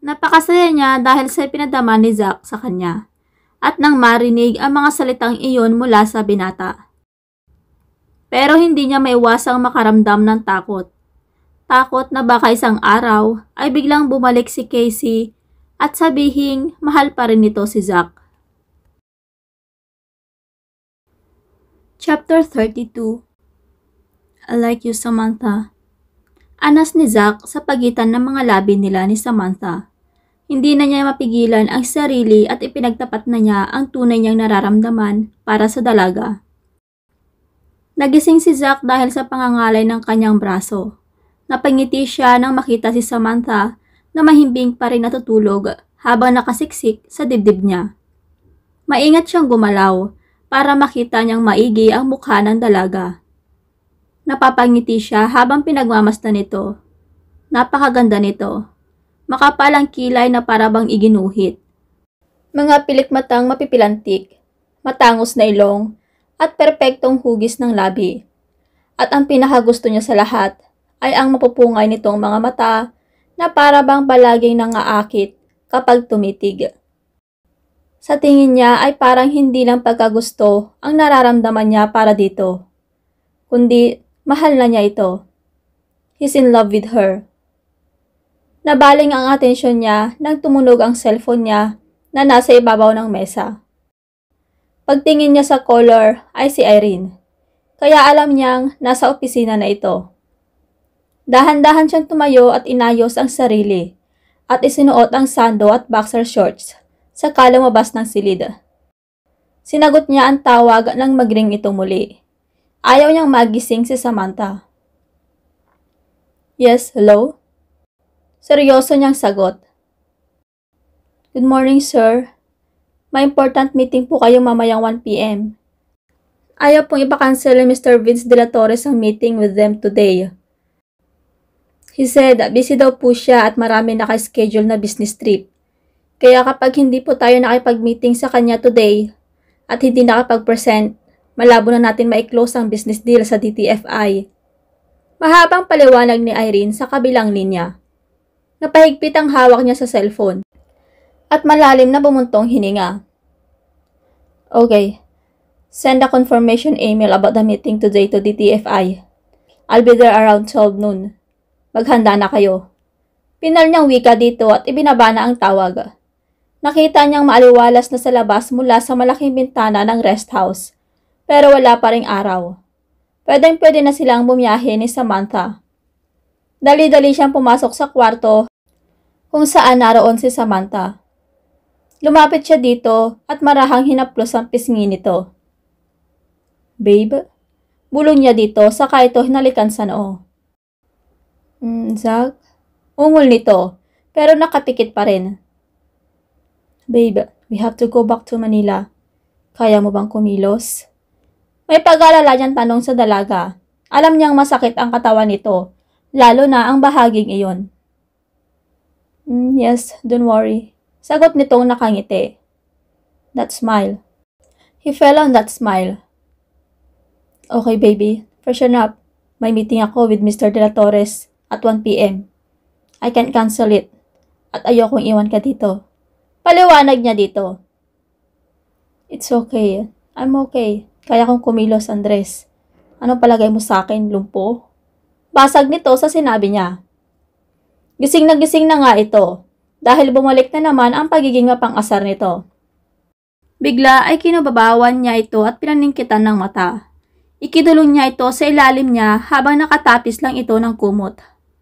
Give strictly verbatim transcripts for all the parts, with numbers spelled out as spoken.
Napakasaya niya dahil sa pinadama ni Zack sa kanya at nang marinig ang mga salitang iyon mula sa binata. Pero hindi niya maiwasang makaramdam ng takot. Takot na baka isang araw ay biglang bumalik si Casey at sabihing mahal pa rin nito si Zack. Chapter thirty-two. I like you, Samantha. Anas ni Zack sa pagitan ng mga labi nila ni Samantha. Hindi na niya mapigilan ang sarili at ipinagtapat na niya ang tunay niyang nararamdaman para sa dalaga. Nagising si Zack dahil sa pangangalay ng kanyang braso. Napangiti siya nang makita si Samantha na mahimbing pa rin natutulog habang nakasiksik sa dibdib niya. Maingat siyang gumalaw para makita niyang maigi ang mukha ng dalaga. Napapangiti siya habang pinagmamasdan nito. Napakaganda nito. Makapal ang kilay na parabang iginuhit. Mga pilik matang mapipilantik, matangos na ilong, at perpektong hugis ng labi. At ang pinakagusto niya sa lahat ay ang mapupungay nitong mga mata na parabang palaging nangaakit kapag tumitig. Sa tingin niya ay parang hindi lang pagkagusto ang nararamdaman niya para dito, kundi mahal na niya ito. He's in love with her. Nabaling ang atensyon niya nang tumunog ang cellphone niya na nasa ibabaw ng mesa. Pagtingin niya sa caller ay si Irene, kaya alam niyang nasa opisina na ito. Dahan-dahan siyang tumayo at inayos ang sarili at isinuot ang sando at boxer shorts saka lumabas ng silid. Sinagot niya ang tawag nang magring ito muli. Ayaw niyang magising si Samantha. Yes, hello? Seryoso niyang sagot. Good morning, sir. May important meeting po kayo mamayang one p m Ayaw pong ipakansel ni Mister Vince de la Torres ang meeting with them today. He said busy daw po siya at marami naka-schedule na business trip. Kaya kapag hindi po tayo nakipag-meeting sa kanya today at hindi nakapag-present, malabo na natin ma-close ang business deal sa D T F I. Mahabang paliwanag ni Irene sa kabilang linya. Napahigpit ang hawak niya sa cellphone at malalim na bumuntong hininga. Okay, send a confirmation email about the meeting today to D T F I. I'll be there around twelve noon. Maghanda na kayo. Pinal niyang wika dito at ibinabana ang tawag. Nakita niyang maaliwalas na sa labas mula sa malaking bintana ng rest house, pero wala pa ring araw. Pwedeng-pwede na silang bumiyahe ni Samantha. Dali-dali siyang pumasok sa kwarto kung saan naroon si Samantha. Lumapit siya dito at marahang hinaplos ang pisngi nito. Babe? Bulong niya dito saka ito hinalikan sa noo. Mm, Zack? Ungol nito pero nakapikit pa rin. Babe, we have to go back to Manila. Kaya mo bang kumilos? May pag-alala niyang tanong sa dalaga. Alam niyang masakit ang katawan nito, lalo na ang bahaging iyon. Mm, yes, don't worry. Sagot nitong nakangiti. That smile. He fell on that smile. Okay, baby. Freshen up. May meeting ako with Mister De La Torres at one p m I can't cancel it. At ayokong iwan ka dito. Paliwanag niya dito. It's okay. I'm okay. Kaya kong kumilos, Andres. Ano palagay mo sa akin, lumpo? Basag nito sa sinabi niya. Gising na gising na nga ito dahil bumalik na naman ang pagiging mapang-asar nito. Bigla ay kinubabawan niya ito at pinaningkitan ng mata. Ikidulong niya ito sa ilalim niya habang nakatapis lang ito ng kumot.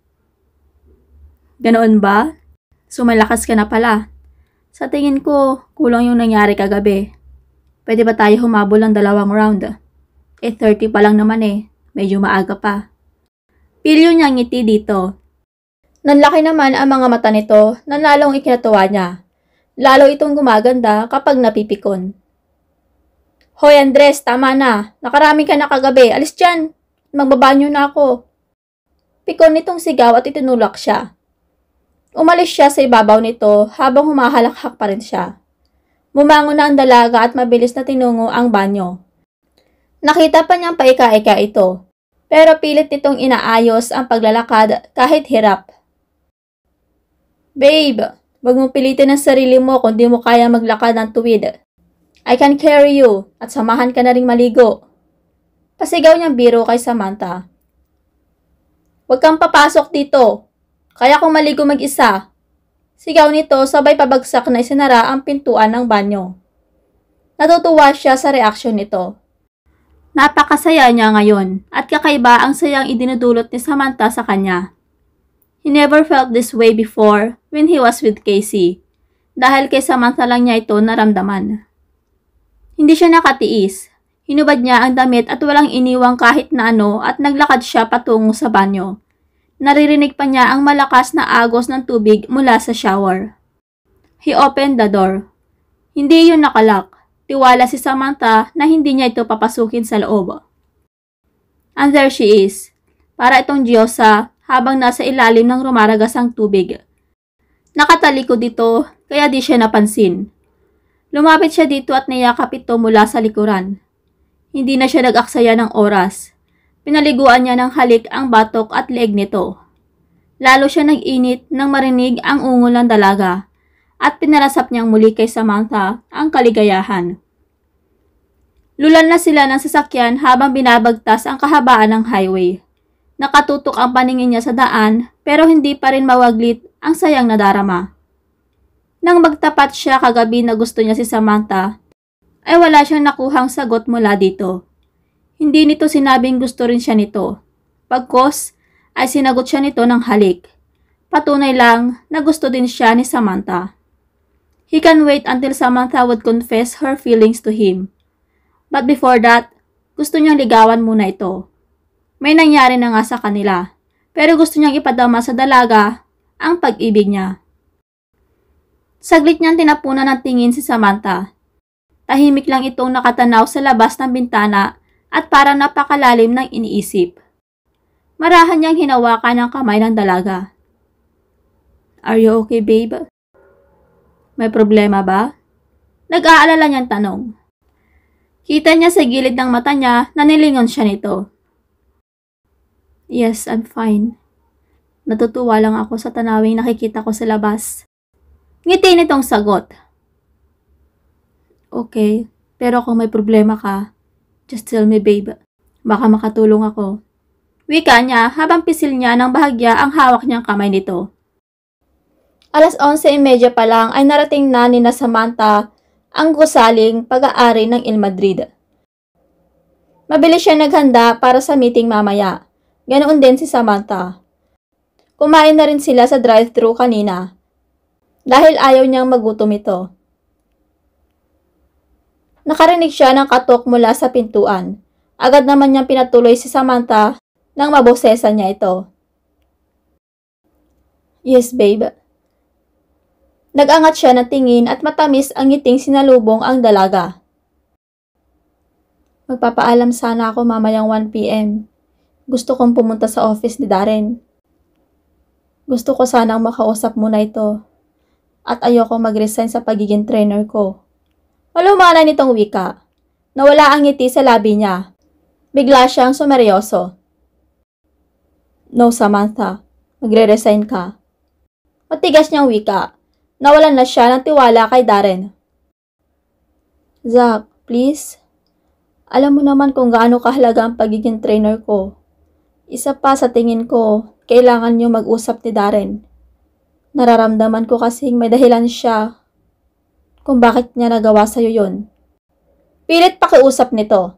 Ganoon ba? Sumalakas ka na pala. Sa tingin ko, kulang yung nangyari kagabi. Pwede ba tayo humabol ng dalawang round? eight thirty pa lang naman eh. Medyo maaga pa. Pilyo niyang ngiti dito. Nanlaki naman ang mga mata nito na lalong ikinatuwa niya. Lalo itong gumaganda kapag napipikon. Hoy Andres, tama na. Nakarami ka na kagabi. Alis dyan. Magbabanyo na ako. Pikon nitong sigaw at itinulak siya. Umalis siya sa ibabaw nito habang humahalakhak pa rin siya. Mumangon na ang dalaga at mabilis na tinungo ang banyo. Nakita pa niyang paika-ika ito, pero pilit nitong inaayos ang paglalakad kahit hirap. Babe, Huwag mong pilitin ang sarili mo kung di mo kaya maglakad ng tuwid. I can carry you at samahan ka na ring maligo. Pasigaw niyang biro kay Samantha. Huwag kang papasok dito. Kaya kong maligo mag-isa. Sigaw nito sabay pabagsak na isinara ang pintuan ng banyo. Natutuwa siya sa reaksyon nito. Napakasaya niya ngayon at kakaiba ang sayang idinudulot ni Samantha sa kanya. He never felt this way before when he was with Casey. Dahil kay Samantha lang niya ito naramdaman. Hindi siya nakatiis. Hinubad niya ang damit at walang iniwang kahit na ano at naglakad siya patungo sa banyo. Naririnig pa niya ang malakas na agos ng tubig mula sa shower. He opened the door. Hindi yun nakalak. Tiwala si Samantha na hindi niya ito papasukin sa loob. And there she is. Para itong Diyosa habang nasa ilalim ng rumaragas ang tubig. Nakatalikod dito kaya di siya napansin. Lumapit siya dito at niyakap ito mula sa likuran. Hindi na siya nag-aksaya ng oras. Pinaliguan niya ng halik ang batok at leeg nito. Lalo siya nag-init nang marinig ang ungol ng dalaga at pinarasap niyang muli kay Samantha ang kaligayahan. Lulan na sila ng sasakyan habang binabagtas ang kahabaan ng highway. Nakatutok ang paningin niya sa daan pero hindi pa rin mawaglit ang sayang nadarama. Nang magtapat siya kagabi na gusto niya si Samantha, ay wala siyang nakuhang sagot mula dito. Hindi nito sinabing gusto rin siya nito. Pagkos ay sinagot siya nito ng halik. Patunay lang na gusto din siya ni Samantha. He can wait until Samantha would confess her feelings to him. But before that, gusto niyang ligawan muna ito. May nangyari na nga sa kanila, pero gusto niyang ipadama sa dalaga ang pag-ibig niya. Saglit niyang tinapunan ng tingin si Samantha. Tahimik lang itong nakatanaw sa labas ng bintana at parang napakalalim ng iniisip. Marahan niyang hinawakan ang kamay ng dalaga. Are you okay, babe? May problema ba? Nag-aalala niyang tanong. Kita niya sa gilid ng mata niya na nilingon siya nito. Yes, I'm fine. Natutuwa lang ako sa tanawing nakikita ko sa labas. Ngiti nitong sagot. Okay, pero kung may problema ka, just tell me, babe. Baka makatulong ako. Wika niya habang pisil niya ng bahagya ang hawak niyang kamay nito. Alas onse trenta pa lang ay narating na ni na Samantha ang gusaling pag-aari ng Il Madrid. Mabilis siya naghanda para sa meeting mamaya. Ganoon din si Samantha. Kumain na rin sila sa drive-thru kanina dahil ayaw niyang magutom ito. Nakarinig siya ng katok mula sa pintuan. Agad naman niyang pinatuloy si Samantha nang mabosesan niya ito. Yes, babe. Nag-angat siya ng tingin at matamis ang ngiting sinalubong ang dalaga. Magpapaalam sana ako mamayang one p m Gusto kong pumunta sa office ni Darren. Gusto ko sanang makausap muna ito. At ayoko mag-resign sa pagiging trainer ko. Malumana nitong wika. Nawala ang ngiti sa labi niya. Bigla siyang sumeryoso. No, Samantha. Magre-resign ka. Matigas niyang wika. Nawalan na siya ng tiwala kay Darren. Zach, please. Alam mo naman kung gaano kahalaga ang pagiging trainer ko. Isa pa sa tingin ko, kailangan niyo mag-usap ni Darren. Nararamdaman ko kasing may dahilan siya kung bakit niya nagawa sa'yo yun. Pilit pakiusap nito.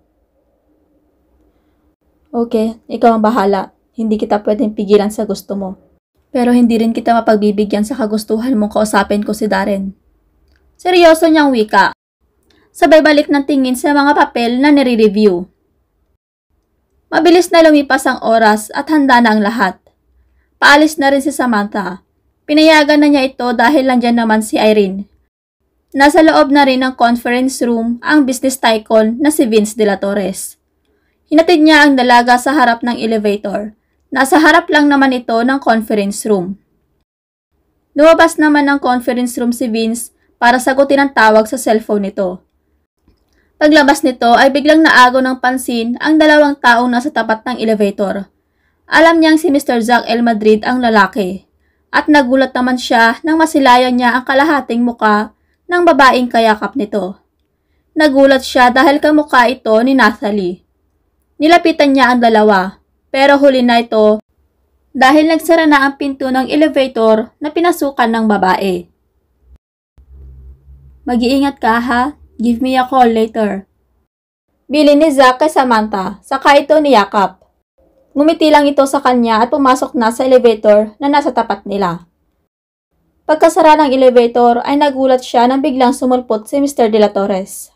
Okay, ikaw ang bahala. Hindi kita pwedeng pigilan sa gusto mo. Pero hindi rin kita mapagbibigyan sa kagustuhan mong kausapin ko si Darren. Seryoso niyang wika. Sabay balik ng tingin sa mga papel na nire-review. Mabilis na lumipas ang oras at handa na ang lahat. Paalis na rin si Samantha. Pinayagan na niya ito dahil nandyan naman si Irene. Nasa loob na rin ng conference room ang business tycoon na si Vince de la Torres. Hinatid niya ang dalaga sa harap ng elevator. Nasa harap lang naman ito ng conference room. Lumabas naman ng conference room si Vince para sagutin ang tawag sa cellphone nito. Paglabas nito ay biglang naago ng pansin ang dalawang taong nasa tapat ng elevator. Alam niyang si Mister Zach El Madrid ang lalaki. at nagulat naman siya nang masilayan niya ang kalahating muka ng babaeng kayakap nito. Nagulat siya dahil kamukha ito ni Nathalie. Nilapitan niya ang dalawa, pero huli na ito dahil nagsara na ang pinto ng elevator na pinasukan ng babae. Mag-iingat ka ha, give me a call later. Bilin ni Zack kay Samantha, saka ito niyakap. Ngumiti lang ito sa kanya at pumasok na sa elevator na nasa tapat nila. Pagkasara ng elevator ay nagulat siya nang biglang sumulpot si Mister De La Torres.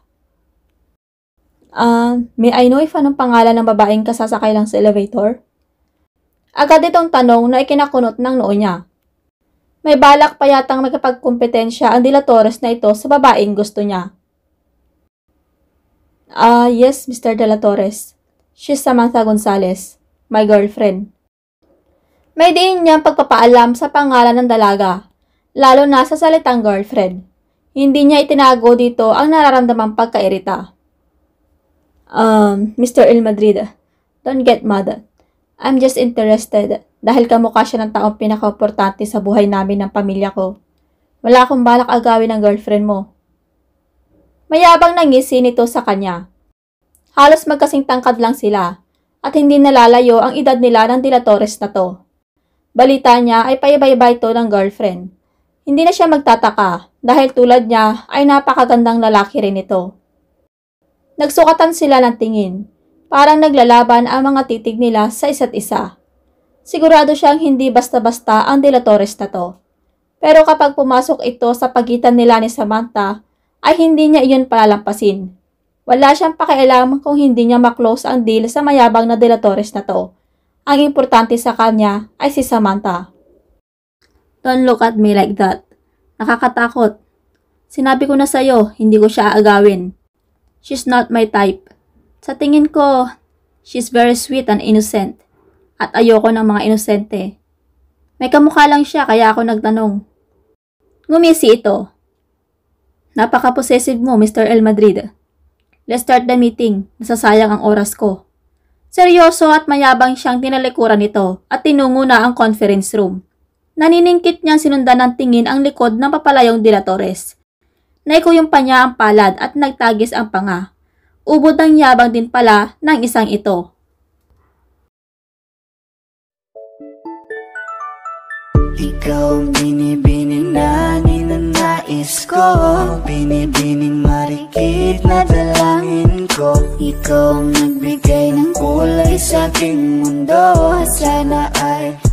Ah, uh, may I know if anong pangalan ng babaeng kasasakay lang sa elevator? Agad itong tanong na ikinakunot ng noo niya. May balak pa yatang magkapagkumpetensya ang De La Torres na ito sa babaeng gusto niya. Ah, uh, yes, Mister De La Torres. She's Samantha Gonzalez, my girlfriend. May diin niyang pagpapaalam sa pangalan ng dalaga, lalo na sa salitang girlfriend. Hindi niya itinago dito ang nararamdamang pagkairita. Um, Mister El Madrid, don't get mad. I'm just interested dahil kamukha siya ng taong pinaka-importante sa buhay namin ng pamilya ko. Wala akong balak agawin ng girlfriend mo. Mayabang nangisi nito sa kanya. Halos magkasing tangkad lang sila at hindi nalalayo ang edad nila ng De La Torres na to. Balita niya ay paiba-iba ito ng girlfriend. Hindi na siya magtataka dahil tulad niya ay napakagandang lalaki rin ito. Nagsukatan sila ng tingin, parang naglalaban ang mga titig nila sa isa't isa. Sigurado siyang hindi basta-basta ang De La Torres na to. Pero kapag pumasok ito sa pagitan nila ni Samantha, ay hindi niya iyon palalampasin. Wala siyang pakialam kung hindi niya maklose ang deal sa mayabang na De La Torres na to. Ang importante sa kanya ay si Samantha. Don't look at me like that. Nakakatakot. Sinabi ko na sa'yo, hindi ko siya aagawin. She's not my type. Sa tingin ko, she's very sweet and innocent. At ayoko ng mga inosente. May kamukha lang siya kaya ako nagtanong. Ngumisi ito. Napaka-possessive mo, Mister El Madrid. Let's start the meeting. Nasasayang ang oras ko. Seryoso at mayabang siyang tinalikuran nito at tinungo na ang conference room. Naniningkit niyang sinundan ng tingin ang likod ng papalayong De La Torres. Naikuyong pa niya ang palad at nagtagis ang panga. Ubod ng yabang din pala ng isang ito. Ikaw ang binibining na ninanais ko, binibining marikit na dalangin ko. Ikaw ang nagbigay ng kulay sa aking mundo. Sana ay